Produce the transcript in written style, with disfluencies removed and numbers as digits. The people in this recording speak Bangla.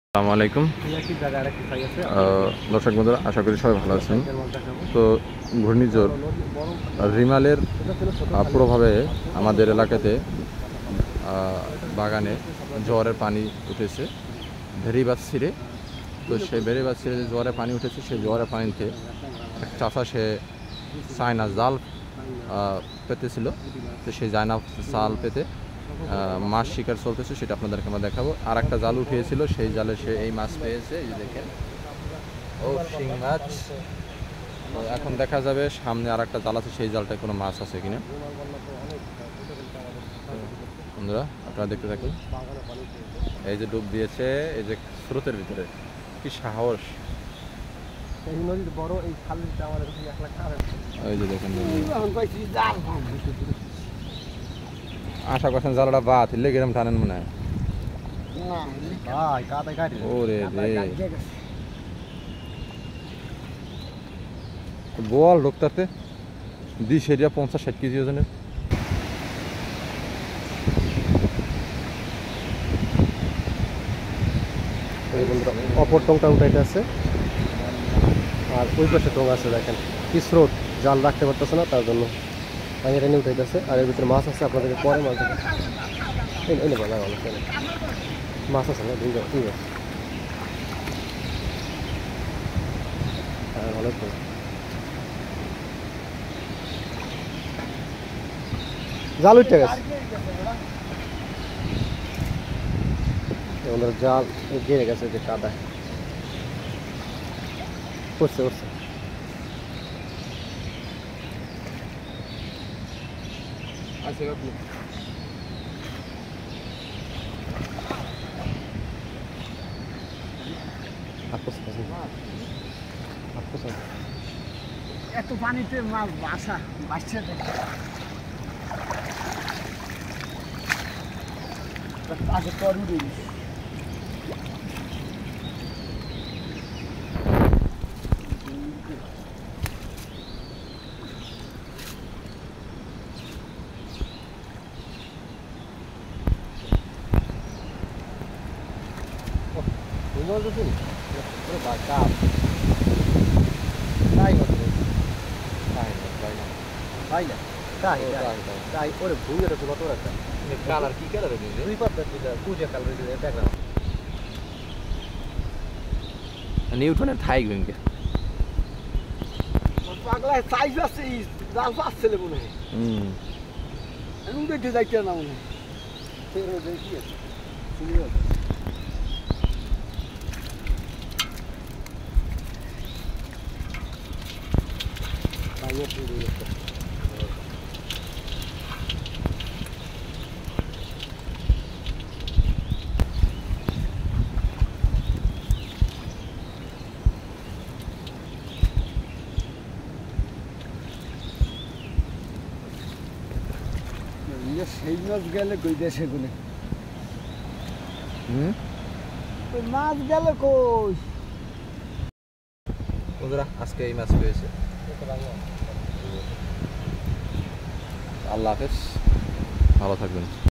আসসালামু আলাইকুম দর্শক বন্ধুরা, আশা করি সবাই ভালো আছেন। তো ঘূর্ণিঝড় রিমালের প্রভাবে আমাদের এলাকাতে বাগানে জোয়ারের পানি উঠেছে ভেরিবাস ছিঁড়ে। তো সেই ভেরিবাস ছিঁড়ে যে জোয়ারে পানি উঠেছে, সেই জোয়ারের পানিতে এক চাষা সে চায়না জাল পেতেছিল। তো সেই চায়না জাল পেতে মাছ শিকার চলতেছে, সেটা আপনাদেরকে আমরা দেখাবো। আর একটা জাল উঠিয়েছিল, সেই জালে সে এই মাছ পেয়েছে। এই যে দেখেন, ও শিং মাছ। তো এখন দেখা যাবে সামনে আর একটা জাল আছে, সেই জালটায় কোনো মাছ আছে কিনা। বন্ধুরা আপনারা দেখতে থাকুন। এই যে ডুব দিয়েছে, এই যে স্রোতের ভিতরে, কি সাহস! এই যে দেখেন, আশা করছেন জালটা বাদ হইলে গেলাম টানেন মনে হয়। ওরে রে, বল ঢুকতে দিস এরিয়া 50-60 কেজি ওজনের। অপর টংটা উঠাইতে আছে, আর ওই পাশে টং আছে। দেখেন কি স্রোত, জাল রাখতে পারতেছে না, তার জন্য পানি টানি উঠাইতেছে। আর এর ভিতরে মাছ আছে, আপনাদেরকে পরে মাছ দেবে। এনে বলা মাছ আছে না, ঠিক আছে, ঠিক আছে। হ্যাঁ, ভালো তো। জাল উঠে গেছে, জাল গিয়ে গেছে যে কাদায় উঠছে উঠছে। এত পানিতে মাছ বাসছে আগে তরু দিই। নিউটনের থাই ভেঙে পাগলায় সাইজ আছে, জাল পাচ্ছে মনে হয়। এখন দেখতে যাইতে না মনে হয়। সেই মাছ গেলে কই দেশে গুনে মাছ গেলে কই। বন্ধুরা, আজকে এই মাছ পেয়েছে। আল্লাহ হাফেজ, ভালো থাকবেন।